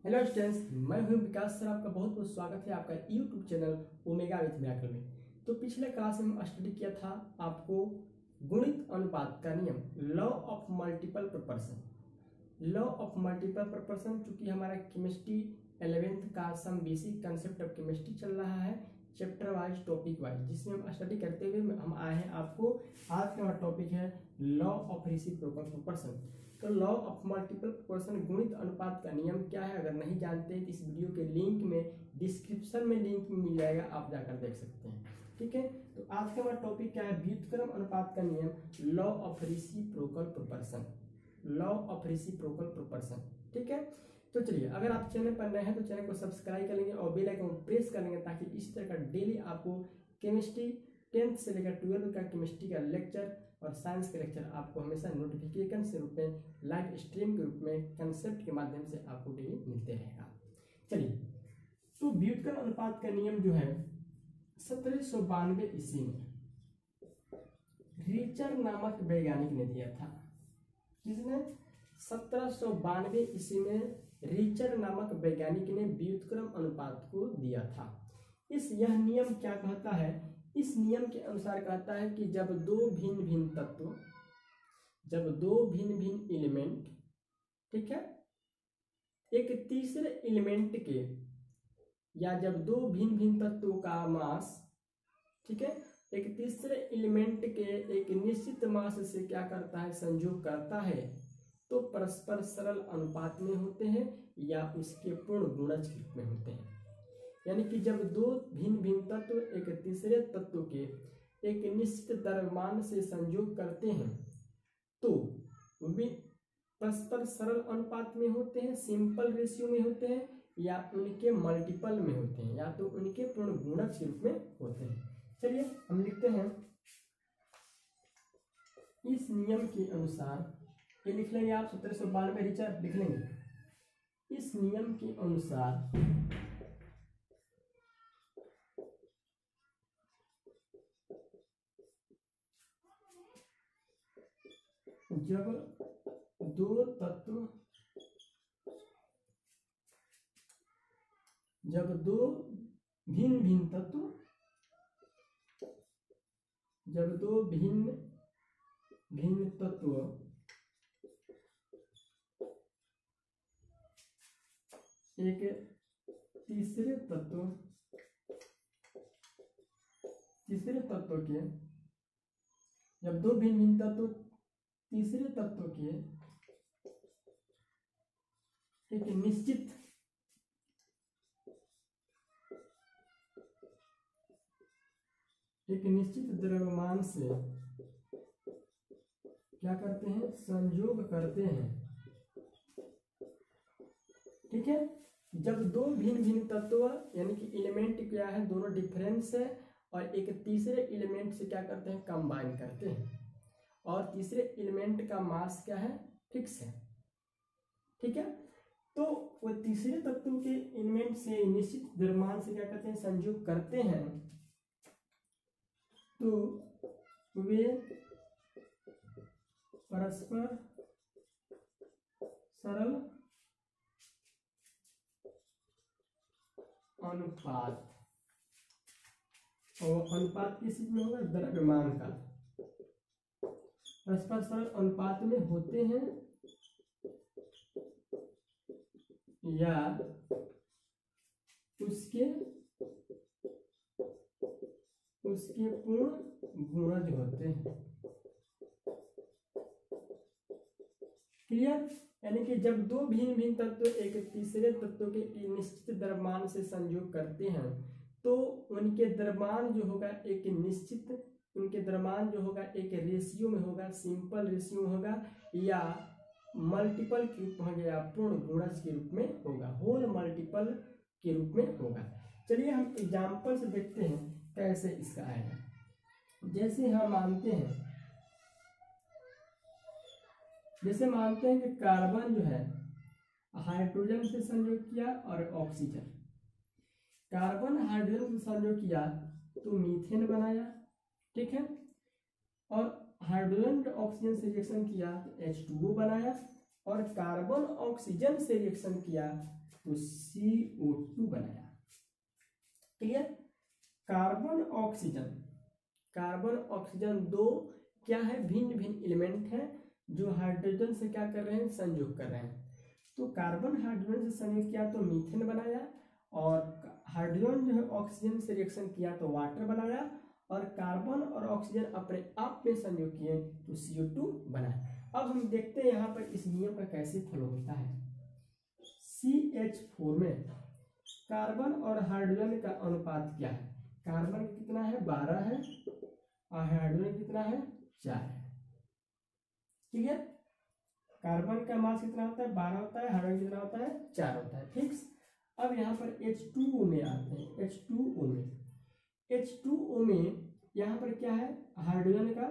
Hello students, मैं हूं विकास sir. आपका बहुत बहुत स्वागत है आपका YouTube channel Omega with Miracle में। तो पिछले क्लास में हम स्टडी किया था आपको गुणित अनुपात का नियम, law of multiple proportion. Law of multiple proportion चूंकि हमारा केमिस्ट्री 11th का some basic concept of chemistry चल रहा है, चैप्टर वाइज टॉपिक वाइज, जिसमें हम स्टडी करते हुए हम आए हैं आपको। आज का टॉपिक है लॉ ऑफ रेसिप्रोकल प्रोपोर्शन। तो लॉ ऑफ मल्टीपल प्रोपोर्शन गुणित अनुपात का नियम क्या है, अगर नहीं जानते हैं तो इस वीडियो के लिंक में डिस्क्रिप्शन में लिंक मिल जाएगा, आप जाकर देख सकते हैं। ठीक है, तो आज का हमारा टॉपिक क्या है, व्युत्क्रम अनुपात का नियम, law of reciprocal proportion. Law of reciprocal proportion. ठीक है, तो चलिए, अगर आप चैनल पर नए हैं तो चैनल को सब्सक्राइब कर लेंगे और बेल आइकन को प्रेस कर लेंगे, ताकि इस तरह का डेली आपको केमिस्ट्री 10th से लेकर 12th का केमिस्ट्री का लेक्चर और साइंस के लेक्चर आपको हमेशा नोटिफिकेशन के रूप में, लाइव स्ट्रीम के रूप में, कंसेप्ट के माध्यम से आपको डेली मिलते रहेगा। चलिए, तो व्युत्क्रम अनुपात का नियम जो है 1792 ईस्वी में रिचर नामक वैज्ञानिक ने दिया था। किसने? 1792 ईस्वी में रिचर नामक वैज्ञानिक ने व्युत्क्रम अनुपात को दिया था। यह नियम क्या कहता है? इस नियम के अनुसार कहता है कि जब दो भिन्न भिन्न तत्व, जब दो भिन्न भिन्न एलिमेंट, ठीक है, एक तीसरे एलिमेंट के, या जब दो भिन्न भिन्न तत्वों का मास, ठीक है, एक तीसरे एलिमेंट के एक निश्चित मास से क्या करता है, संयोग करता है, तो परस्पर सरल अनुपात में होते हैं या उसके पूर्ण गुणज के रूप में होते हैं। यानी कि जब दो भिन्न भिन्न तत्व एक तीसरे तत्व के एक निश्चित द्रव्यमान से संयोग करते हैं तो वे परस्पर सरल अनुपात में होते हैं, सिंपल रेशियो में होते हैं, या उनके मल्टीपल में होते हैं, या तो उनके पूर्ण गुणज के रूप में होते हैं। चलिए हम लिखते हैं, इस नियम के अनुसार, ये लिख लेंगे आप 1792 रिचर लिख लेंगे। इस नियम के अनुसार जब दो तत्व, जब दो भिन्न भिन्न तत्व, जब दो भिन्न भिन्न तत्व एक तीसरे तत्व के, जब दो भिन्न भिन्न तत्व तीसरे तत्व के एक निश्चित द्रव्यमान से क्या करते हैं, संयोग करते हैं। ठीक है, जब दो भिन्न भिन्न तत्व, यानी कि एलिमेंट क्या है, दोनों डिफरेंस है, और एक तीसरे एलिमेंट से क्या करते हैं, कंबाइन करते हैं, और तीसरे एलिमेंट का मास क्या है, फिक्स है। ठीक है, तो वो तीसरे तत्व के एलिमेंट से निश्चित द्रव्यमान से क्या करते हैं, संयोग करते हैं, तो वे परस्पर सरल अनुपात, और अनुपात किस चीज में होगा, द्रव्यमान का, परस्पर सरल अनुपात में होते हैं या उसके पूर्ण गुणज होते हैं। क्लियर? यानी कि जब दो भिन्न भिन्न तत्व एक तीसरे तत्व के निश्चित द्रव्यमान से संयोग करते हैं तो उनके द्रव्यमान जो होगा एक निश्चित, उनके द्रव्यमान जो होगा एक रेशियो में होगा, सिंपल रेशियो में होगा, या मल्टीपल के रूप में, या पूर्ण गुणज के रूप में होगा, होल मल्टीपल के रूप में होगा। चलिए हम एग्जाम्पल से देखते हैं कैसे इसका आएगा। जैसे हम मानते हैं, कि कार्बन जो है हाइड्रोजन से संयोग किया और ऑक्सीजन, कार्बन हाइड्रोजन से संयोग किया तो मीथेन बनाया। ठीक है, और हाइड्रोजन ऑक्सीजन से रिएक्शन किया तो H2O बनाया, और कार्बन ऑक्सीजन से रिएक्शन किया तो CO2 बनाया। क्लियर। कार्बन ऑक्सीजन दो क्या है, भिन्न भिन्न एलिमेंट हैं जो हाइड्रोजन से क्या कर रहे हैं, संयोग कर रहे हैं। तो कार्बन हाइड्रोजन से संयोग किया तो मीथेन बनाया, और हाइड्रोजन जो है ऑक्सीजन से रिएक्शन किया तो वाटर बनाया, और कार्बन और ऑक्सीजन अपने आप में संयोग किए तो CO2 बनाया। अब हम देखते हैं यहाँ पर इस नियम का कैसे फॉलो होता है। CH4 में कार्बन और हाइड्रोजन का अनुपात क्या है, कार्बन कितना है 12 है और हाइड्रोजन कितना है 4 है। ठीक है, कार्बन का मास कितना होता है 12 होता है, हाइड्रोजन कितना होता है 4 होता है। फिक्स। अब यहाँ पर H2O में आते हैं। H2O में यहाँ पर क्या है, हाइड्रोजन का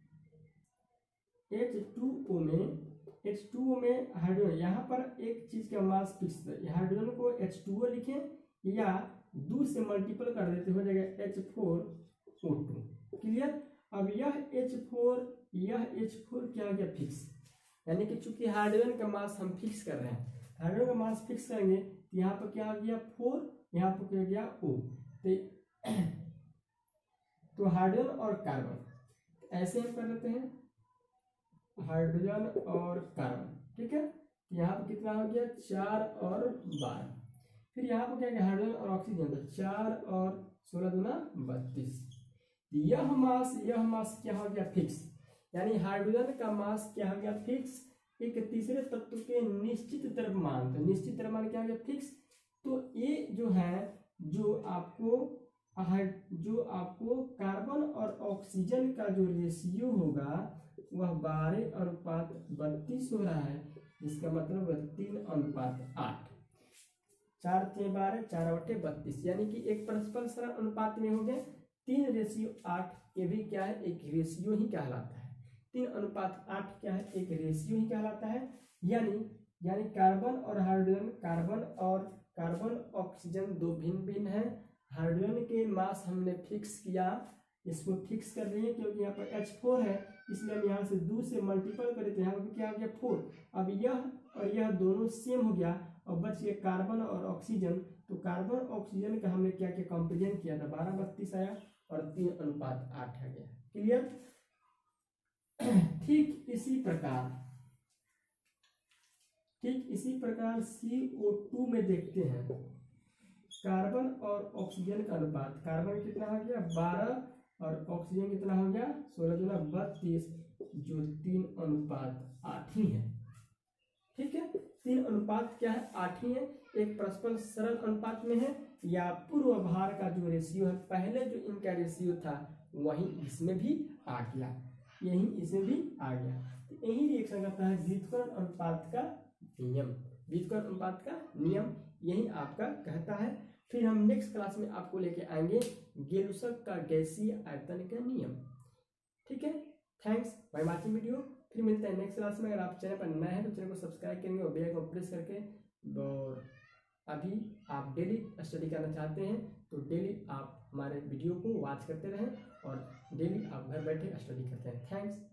H2O में हाइड्रोजन, यहाँ पर एक चीज का मास फिक्स है, हाइड्रोजन को H2O लिखें या 2 से मल्टीपल कर देते हो जाएगा H4O2। क्लियर। अब यह H4 क्या हो गया, फिक्स, यानी कि चूंकि हाइड्रोजन का मास हम फिक्स कर रहे हैं, हाइड्रोजन का मास फिक्स करेंगे तो यहाँ पर क्या हो गया 4, यहाँ पर क्या हो गया O। तो हाइड्रोजन और कार्बन ऐसे हम कर लेते हैं, हाइड्रोजन और कार्बन। ठीक है, यहाँ पर कितना हो गया 4 और 12। फिर यहाँ पर क्या है, हाइड्रोजन और ऑक्सीजन, तो 4 और 16 दूना 32। यह मास क्या हो गया, फिक्स, यानी हाइड्रोजन का मास क्या हो गया, फिक्स। एक तीसरे तत्व के निश्चित द्रव्यमान, तो निश्चित द्रव्यमान क्या हो गया, फिक्स। तो ये जो है, जो आपको कार्बन और ऑक्सीजन का जो रेशियो होगा वह 12:32 हो रहा है, जिसका मतलब 3:8। 4 × 12 4/32, यानी कि एक परस्पर अनुपात में हो गए 3:8। ये भी क्या है, एक रेशियो ही कहलाता है। 3:8 क्या है, एक रेशियो ही कहलाता है। यानी कार्बन और हाइड्रोजन, कार्बन ऑक्सीजन दो भिन्न भिन्न है। हाइड्रोजन के मास हमने फिक्स किया, इसको फिक्स कर रही है क्योंकि यहाँ पर H4 है, इसलिए हम यहाँ से 2 से मल्टीपल करें तो यहाँ पर क्या हो गया 4। अब यह और यह दोनों सेम हो गया और बच गया कार्बन और ऑक्सीजन। तो कार्बन ऑक्सीजन का हमने क्या किया, कंपेरिजन किया था, 12:32 आया और 3:8 आ गया। क्लियर। ठीक इसी प्रकार CO2 में देखते हैं, कार्बन और ऑक्सीजन का अनुपात, कार्बन कितना हो गया 12 और ऑक्सीजन कितना हो गया 16 दूना 32, जो 3:8 ही है। ठीक है, 3 अनुपात क्या है, 8 ही है। एक परस्पर सरल अनुपात में है या पूर्व भार का जो रेशियो है, पहले जो इनका रेशियो था वही इसमें भी आ गया, यही इसमें भी आ गया। तो यही रिएक्शन करता है व्युत्क्रमण अनुपात का नियम, यही आपका कहता है। फिर हम नेक्स्ट क्लास में आपको लेके आएंगे गेलुसक का गैसीय आयतन का नियम। ठीक है, थैंक्स बाय वाचिंग वीडियो। फिर मिलते हैं नेक्स्ट क्लास में। अगर आप चैनल पर नए हैं तो चैनल को सब्सक्राइब करेंगे और बेल आइकन को प्रेस करके, और अभी आप डेली स्टडी करना चाहते हैं तो डेली आप हमारे वीडियो को वॉच करते रहें और डेली आप घर बैठे स्टडी करते हैं। थैंक्स।